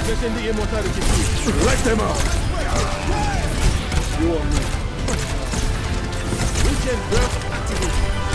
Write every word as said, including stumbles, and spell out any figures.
Let them out! You are me. Weekend burst activation.